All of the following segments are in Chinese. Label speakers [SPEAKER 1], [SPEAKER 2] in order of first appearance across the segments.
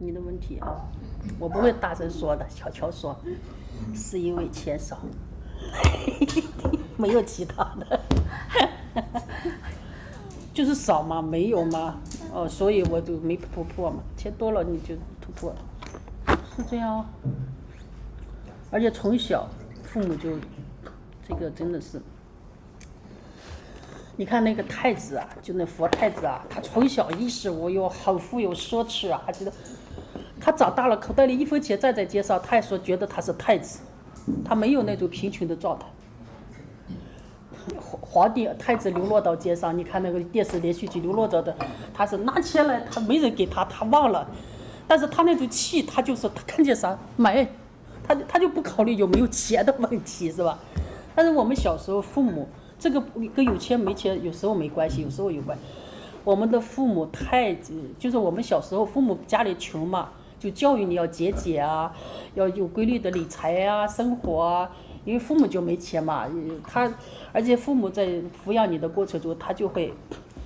[SPEAKER 1] 你的问题啊，我不会大声说的，悄悄说，是因为钱少，没有其他的，就是少嘛，没有嘛，所以我就没突破嘛，钱多了你就突破了，是这样。而且从小父母就，这个真的是。你看那个太子啊，就那佛太子啊，他从小衣食无忧，很富有奢侈啊，觉得他长大了口袋里1分钱站在街上，他也说觉得他是太子，他没有那种贫穷的状态。皇帝太子流落到街上，你看那个电视连续剧流落到的，他是拿钱来，他没人给他，他忘了，但是他那种气，他就是他看见啥买，他就不考虑有没有钱的问题，是吧？但是我们小时候父母。这个跟有钱没钱有时候没关系，有时候有关。我们的父母就是我们小时候父母家里穷嘛，就教育你要节俭啊，要有规律的理财啊，生活啊。因为父母就没钱嘛，而且父母在抚养你的过程中，他就会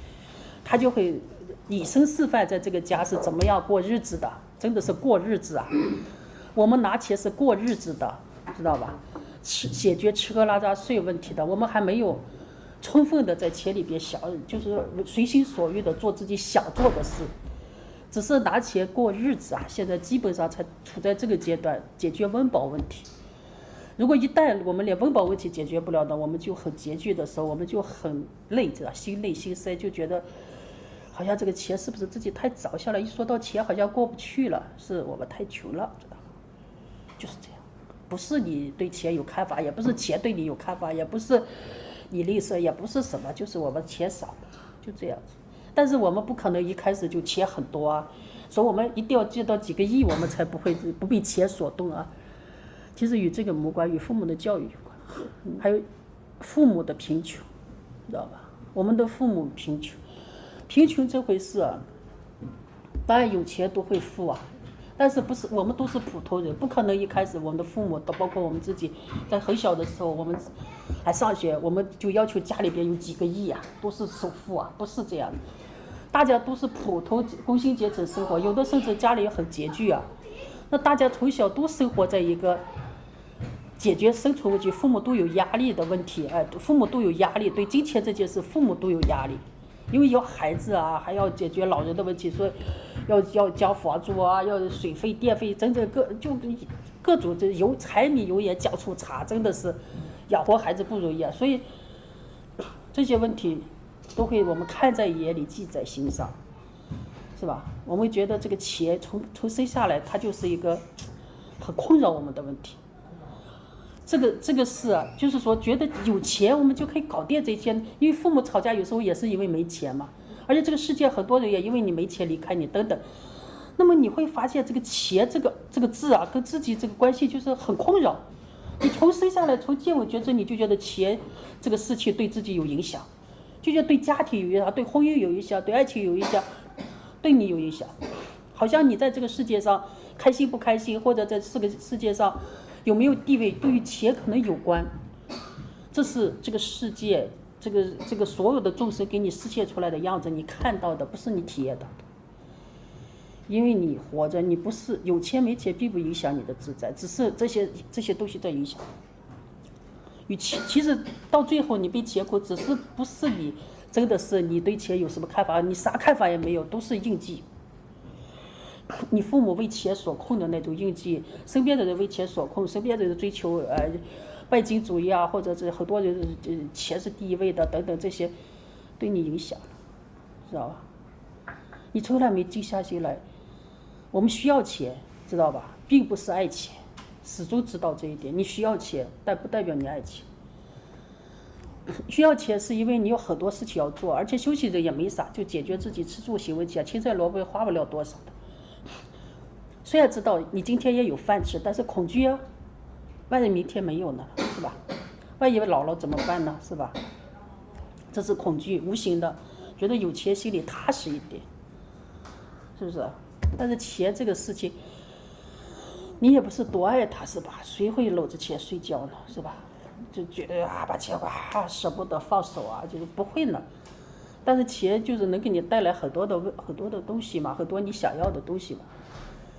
[SPEAKER 1] 以身示范，在这个家是怎么样过日子的，真的是过日子啊。我们拿钱是过日子的，知道吧？解决吃喝拉撒睡问题的，我们还没有充分的在钱里边就是随心所欲的做自己想做的事，只是拿钱过日子啊。现在基本上才处在这个阶段，解决温饱问题。如果一旦我们连温饱问题解决不了的，我们就很拮据的时候，我们就很累，知道心累心塞，就觉得好像这个钱是不是自己太早下来，一说到钱好像过不去了，是我们太穷了，知道，就是这样。不是你对钱有看法，也不是钱对你有看法，也不是你吝啬，也不是什么，就是我们钱少，就这样子。但是我们不可能一开始就钱很多啊，所以我们一定要借到几个亿，我们才不被钱所动啊。其实与这个无关，与父母的教育有关，还有父母的贫穷，知道吧？我们的父母贫穷这回事啊，当然有钱都会富啊。但是不是我们都是普通人，不可能一开始我们的父母，包括我们自己，在很小的时候，我们还上学，我们就要求家里边有几个亿啊，都是首富啊，不是这样的。大家都是普通工薪阶层生活，有的甚至家里很拮据啊。那大家从小都生活在一个解决生存问题，父母都有压力的问题，父母都有压力，对金钱这件事，父母都有压力。因为有孩子啊，还要解决老人的问题，所以要交房租啊，要水费电费，真的各种这柴米油盐酱醋茶，真的是养活孩子不容易啊。所以这些问题都会我们看在眼里，记在心上，是吧？我们觉得这个钱从生下来，它就是一个很困扰我们的问题。这个事啊，就是说觉得有钱我们就可以搞定这些，因为父母吵架有时候也是因为没钱嘛，而且这个世界很多人也因为你没钱离开你等等。那么你会发现这个钱这个字啊，跟自己这个关系就是很困扰。你从生下来从见闻觉知，你就觉得钱这个事情对自己有影响，就觉得对家庭有影响，对婚姻有影响，对爱情有影响，对你有影响。好像你在这个世界上开心不开心，或者在这个世界上有没有地位，对于钱可能有关。这是这个世界，这个所有的众生给你示现出来的样子，你看到的不是你体验到的。因为你活着，你不是有钱没钱并不影响你的自在，只是这些东西在影响。其实到最后你被钱苦，只是不是你真的是你对钱有什么看法，你啥看法也没有，都是印记。你父母为钱所控的那种印记，身边的人为钱所控，身边的人追求拜金主义啊，或者是很多人钱是第一位的等等，这些对你影响，知道吧？你从来没静下心来，我们需要钱，知道吧？并不是爱钱，始终知道这一点。你需要钱，但不代表你爱钱。需要钱是因为你有很多事情要做，而且休息着也没啥，就解决自己吃住行问题啊，青菜萝卜花不了多少的。虽然知道你今天也有饭吃，但是恐惧啊，万一明天没有呢，是吧？万一老了怎么办呢，是吧？这是恐惧，无形的，觉得有钱心里踏实一点，是不是？但是钱这个事情，你也不是多爱它，是吧？谁会搂着钱睡觉呢，是吧？就觉得把钱舍不得放手啊，就是不会呢。但是钱就是能给你带来很多的东西嘛，很多你想要的东西嘛。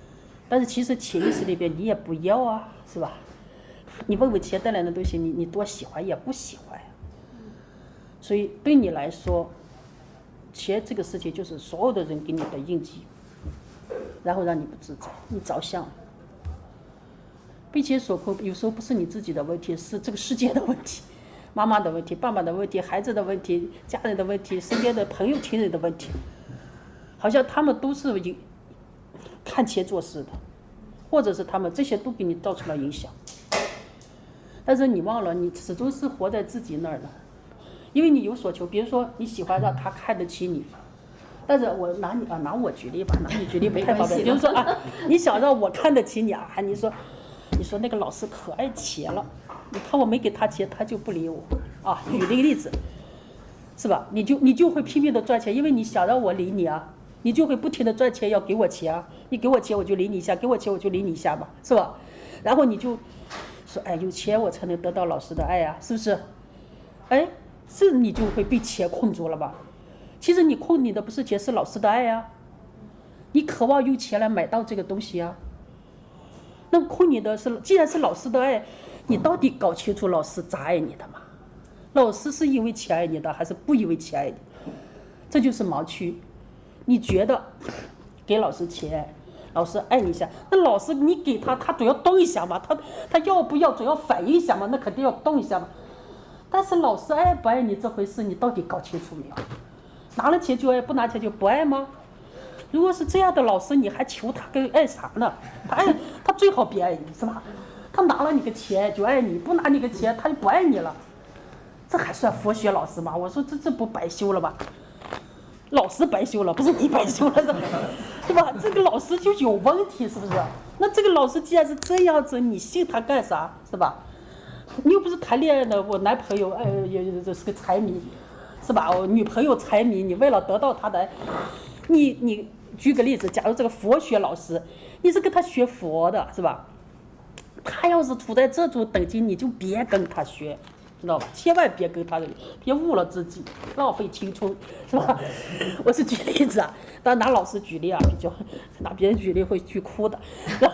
[SPEAKER 1] 但是其实潜意识里边你也不要啊，是吧？你问问钱带来的东西，你多喜欢也不喜欢呀。所以对你来说，钱这个事情就是所有的人给你的印记，然后让你不自在，你着相了。被钱所迫，有时候不是你自己的问题，是这个世界的问题，妈妈的问题，爸爸的问题，孩子的问题，家人的问题，身边的朋友亲人的问题，好像他们都是看钱做事的，或者是他们这些都给你造成了影响。但是你忘了，你始终是活在自己那儿的，因为你有所求。比如说你喜欢让他看得起你，但是我拿我举例吧，拿你举例不太方便。比如说你想让我看得起你啊，你说那个老师可爱钱了，你看我没给他钱，他就不理我啊。举这个例子，是吧？你就会拼命的赚钱，因为你想让我理你啊，你就会不停的赚钱，要给我钱啊。你给我钱我就理你一下，给我钱我就理你一下嘛，是吧？然后你就说，哎，有钱我才能得到老师的爱啊，是不是？哎，这你就会被钱困住了吧？其实你困你的不是钱，是老师的爱啊。你渴望用钱来买到这个东西啊。那困你的是，既然是老师的爱，你到底搞清楚老师咋爱你的吗？老师是因为钱爱你的，还是不因为钱爱你？这就是盲区。你觉得给老师钱，老师爱你一下，那老师你给他总要动一下嘛，他要不要总要反应一下嘛，那肯定要动一下嘛。但是老师爱不爱你这回事，你到底搞清楚没有？拿了钱就爱，不拿钱就不爱吗？如果是这样的老师，你还求他跟爱啥呢？他最好别爱你，是吧？他拿了你个钱就爱你，不拿你个钱他就不爱你了，这还算佛学老师吗？我说这不白修了吧？老师白修了，不是你白修了，对吧？这个老师就有问题，是不是？那这个老师既然是这样子，你信他干啥？是吧？你又不是谈恋爱的，我男朋友也是个财迷，是吧？我女朋友财迷，你为了得到他的，你举个例子，假如这个佛学老师，你是跟他学佛的，是吧？他要是处在这种等级，你就别跟他学，知道吧？千万别跟他，别误了自己，浪费青春，是吧？我是举例子啊，当然拿老师举例啊，比较拿别人举例会去哭的。然后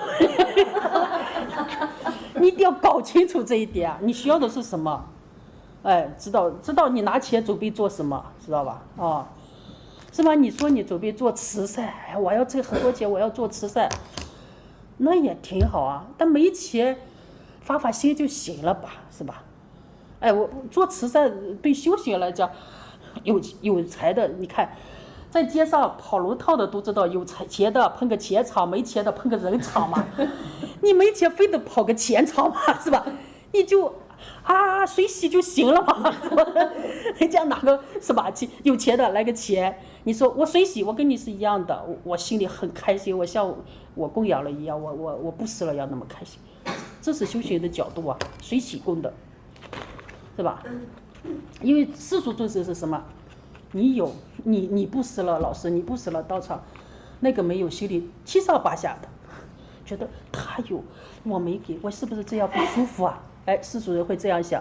[SPEAKER 1] 你一定要搞清楚这一点啊！你需要的是什么？哎，知道你拿钱准备做什么，知道吧？啊，是吧？你说你准备做慈善，哎，我要挣很多钱，我要做慈善，那也挺好啊。但没钱，发心就行了吧，是吧？哎，我做慈善对修行来讲，有财的，你看，在街上跑龙套的都知道，有钱的碰个钱场，没钱的碰个人场嘛。你没钱非得跑个钱场嘛，是吧？你就水洗就行了嘛，是吧？人家哪个是吧？有钱的来个钱，你说我水洗，我跟你是一样的，我心里很开心，我像我供养了一样，我布施了要那么开心，这是修行的角度啊，水洗功德，是吧？因为世俗重视是什么？你布施了老师，你布施了道场，那个没有心里七上八下的，觉得他有我没给，我是不是这样不舒服啊？哎，世俗人会这样想。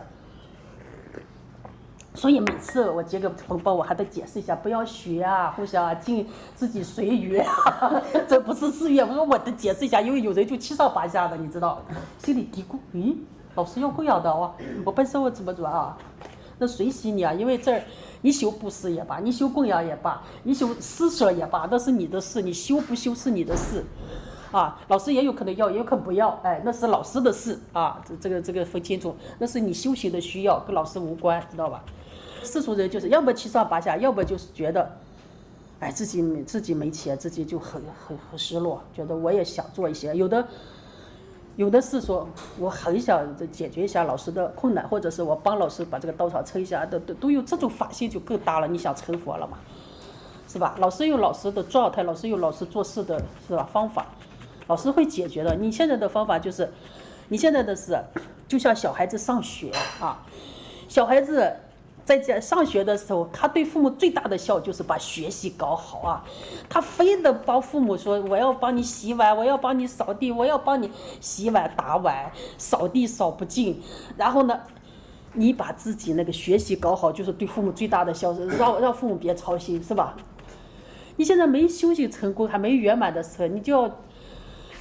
[SPEAKER 1] 所以每次我接个红包，我还得解释一下，不要学啊，互相敬自己随缘啊，这不是寺院。我得解释一下，因为有人就七上八下的，你知道，心里嘀咕，老师要供养的哦，我本身我怎么啊？那随喜你啊，因为这儿你修布施也罢，你修供养也罢，你修施舍也罢，那是你的事，你修不修是你的事。啊，老师也有可能要，也有可能不要，哎，那是老师的事啊，这个分清楚，那是你修行的需要，跟老师无关，知道吧？世俗人就是要么七上八下，要么就是觉得，哎，自己没钱，自己就很失落，觉得我也想做一些，有的是说我很想解决一下老师的困难，或者是我帮老师把这个道场撑一下，都有这种法性就更大了，你想成佛了嘛，是吧？老师有老师的状态，老师有老师做事的是吧方法。老师会解决的。你现在的方法就是，你现在的是，就像小孩子上学啊，小孩子在家上学的时候，他对父母最大的孝就是把学习搞好啊，他非得帮父母说我要帮你洗碗，我要帮你扫地，我要帮你洗碗打碗，扫地扫不尽，然后呢，你把自己那个学习搞好，就是对父母最大的孝顺，让父母别操心，是吧？你现在没修行成功，还没圆满的时候，你就要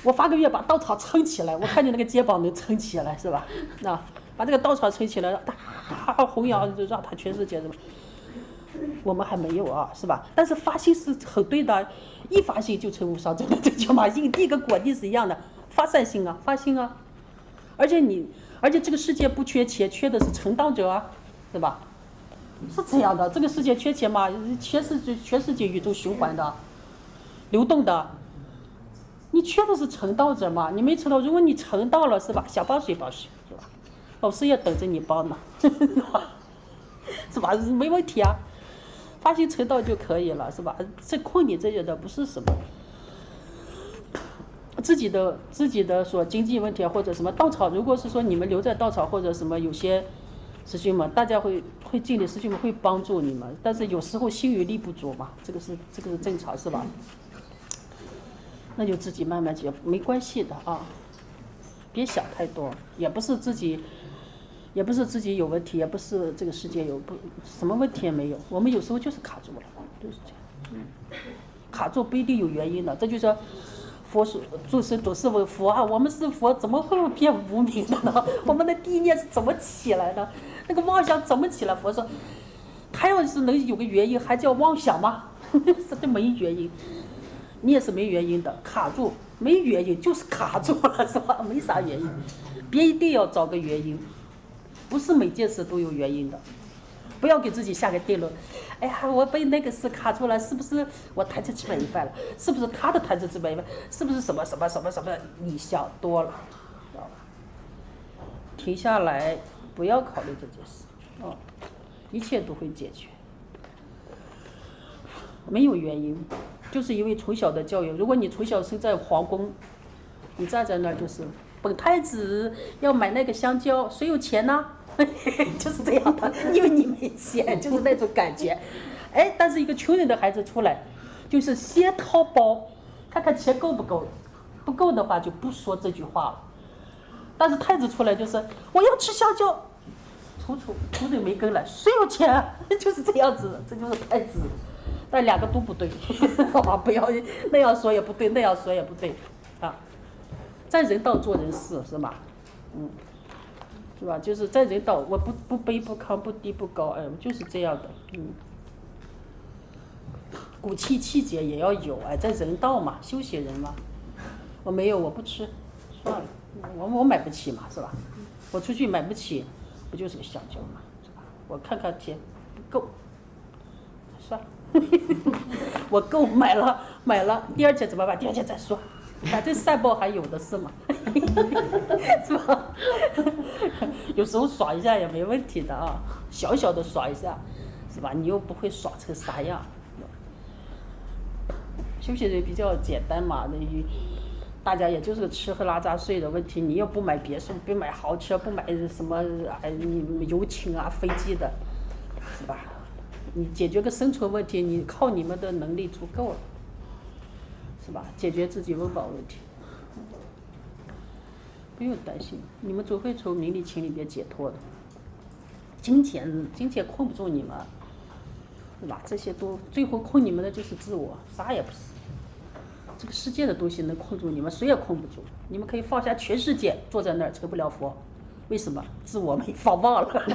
[SPEAKER 1] 我发个愿把稻草撑起来，我看见那个肩膀能撑起来，是吧？把这个稻草撑起来，弘扬就让他全世界什么？我们还没有啊，是吧？但是发心是很对的，一发心就成无上正的，这叫嘛？因地跟果地是一样的，发善心啊，发心啊。而且这个世界不缺钱，缺的是成道者啊，是吧？是这样的，这个世界缺钱吗？全世界宇宙循环的，流动的。你缺的是成道者嘛？你没成道，如果你成道了，是吧？想帮谁帮谁，是吧？老师也等着你帮呢，是吧？没问题啊，发心成道就可以了，是吧？这困你这些的不是什么自己的说经济问题啊，或者什么稻草，如果是说你们留在稻草或者什么，有些师兄们，大家会尽力，师兄们会帮助你们，但是有时候心与力不足嘛，这个是正常，是吧？那就自己慢慢解，没关系的啊，别想太多，也不是自己有问题，也不是这个世界什么问题也没有，我们有时候就是卡住了，就是这样，卡住不一定有原因的，这就是说佛说诸神都是为佛啊，我们是佛，怎么会变无明的呢？我们的第一念是怎么起来的？那个妄想怎么起来？佛说，他要是能有个原因，还叫妄想吗？这没原因。你也是没原因的，卡住，没原因就是卡住了，是吧？没啥原因，别一定要找个原因，不是每件事都有原因的，不要给自己下个定论。哎呀，我被那个事卡住了，是不是我贪嗔痴慢疑犯了？是不是他的贪嗔痴慢疑犯？是不是什么？你想多了，知道吧？停下来，不要考虑这件事，一切都会解决，没有原因。就是因为从小的教育，如果你从小生在皇宫，你站在那儿就是本太子要买那个香蕉，谁有钱呢？就是这样的，因为你没钱，就是那种感觉。哎，但是一个穷人的孩子出来，就是先掏包，看看钱够不够，不够的话就不说这句话了。但是太子出来就是我要吃香蕉，楚人没跟来，谁有钱？就是这样子，这就是太子。但两个都不对，不要那样说也不对，那样说也不对，啊，在人道做人事是吧？是吧？就是在人道，我不卑不亢，不低不高，就是这样的，骨气气节也要有，在人道嘛，修行人嘛，我没有，我不吃，算了，我买不起嘛，是吧？我出去买不起，不就是个香蕉嘛，是吧？我看看钱不够，算了。我够买了，第二天怎么办？第二天再说，反正善报还有的是嘛，是吧？有时候耍一下也没问题的啊，小小的耍一下，是吧？你又不会耍成啥样。修行人比较简单嘛，大家也就是个吃喝拉撒睡的问题，你又不买别墅，不买豪车，不买什么游艇啊、飞机的，是吧？你解决个生存问题，你靠你们的能力足够了，是吧？解决自己温饱问题，不用担心，你们总会从名利情里边解脱的。金钱困不住你们，是吧？这些都最后困你们的就是自我，啥也不是。这个世界的东西能困住你们，谁也困不住。你们可以放下全世界，坐在那儿成不了佛，为什么？自我没放忘了。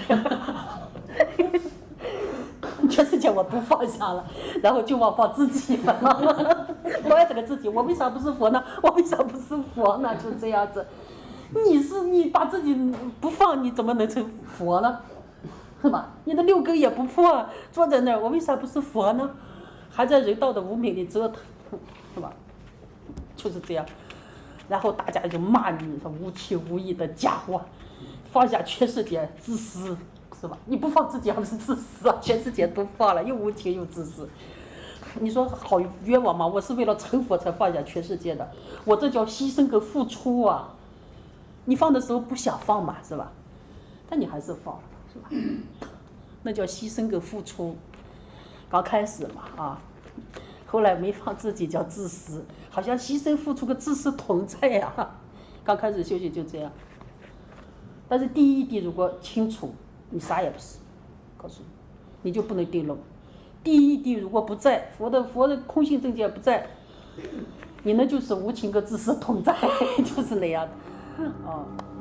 [SPEAKER 1] 全世界我都放下了，然后就忘放自己了。我要这个自己，我为啥不是佛呢？我为啥不是佛呢？就这样子，你把自己不放，你怎么能成佛呢？是吧？你的六根也不破，坐在那儿，我为啥不是佛呢？还在人道的无明里折腾，是吧？就是这样，然后大家就骂你说无情无义的家伙，放下全世界，自私。是吧？你不放自己还不是自私啊？全世界都放了，又无情又自私。你说好冤枉吗？我是为了成佛才放下全世界的，我这叫牺牲跟付出啊！你放的时候不想放嘛，是吧？但你还是放了，是吧？那叫牺牲跟付出。刚开始嘛后来没放自己叫自私，好像牺牲付出跟自私同在呀。刚开始修行就这样，但是第一滴如果清楚。你啥也不是，告诉你就不能定论。第一谛如果不在，佛的空性正见不在， 你呢就是无情和自私同在，就是那样的，哦。